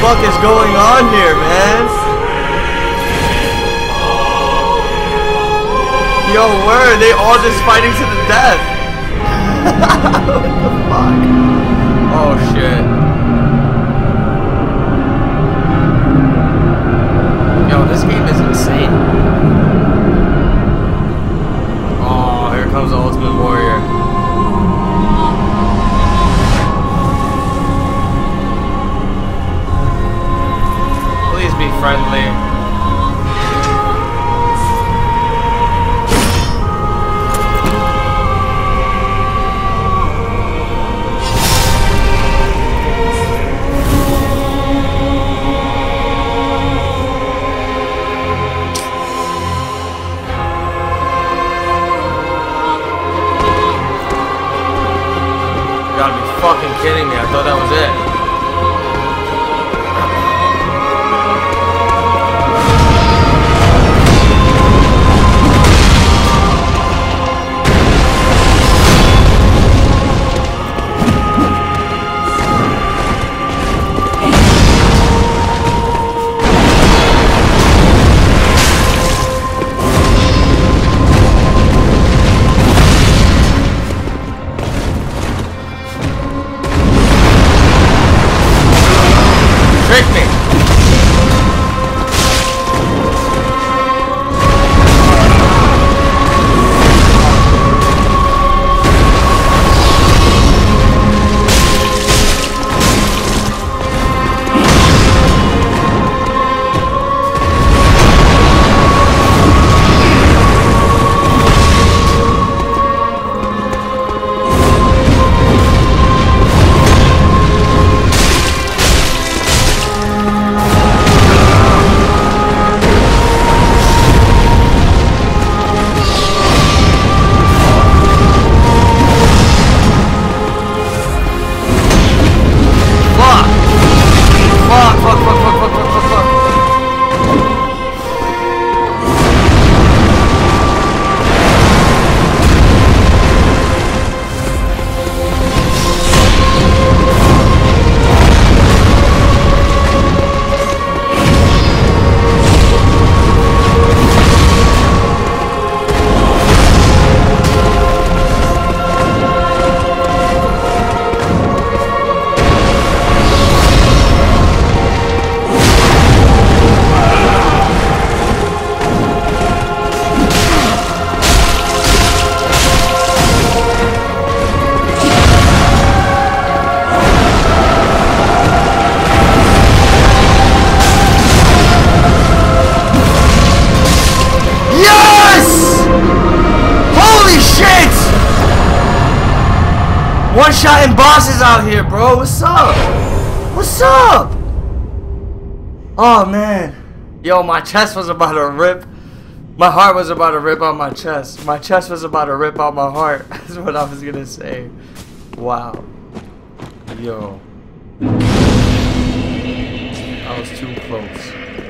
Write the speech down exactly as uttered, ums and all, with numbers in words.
fuck is going on here, man? Yo, where? They all just fighting to the death. What the fuck? Oh shit. Yo, this game is insane. Oh, here comes the Ultimate Warrior. Please be friendly. Fucking kidding me, I thought that was it. Trick me! One-shotting bosses out here, bro. What's up? What's up? Oh, man. Yo, my chest was about to rip. My heart was about to rip out my chest. My chest was about to rip out my heart. That's what I was going to say. Wow. Yo. I was too close.